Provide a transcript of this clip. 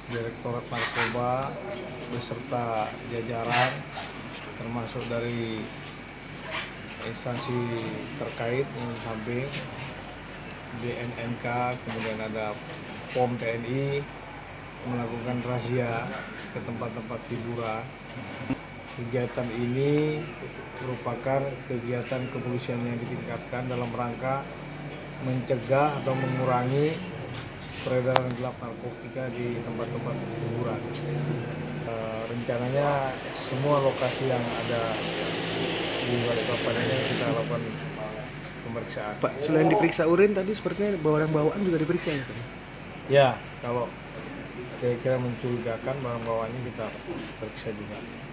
Direktorat Narkoba beserta jajaran termasuk dari instansi terkait yang samping BNNK, kemudian ada POM TNI melakukan razia ke tempat-tempat hiburan. Kegiatan ini merupakan kegiatan kepolisian yang ditingkatkan dalam rangka mencegah atau mengurangi peredaran gelap narkotika di tempat-tempat hiburan. Rencananya semua lokasi yang ada di Balikpapan ini kita lakukan pemeriksaan. Pak, selain diperiksa urin tadi sepertinya barang-bawaan juga diperiksa ya Pak? Ya, kalau kira-kira mencurigakan barang bawaannya kita periksa juga.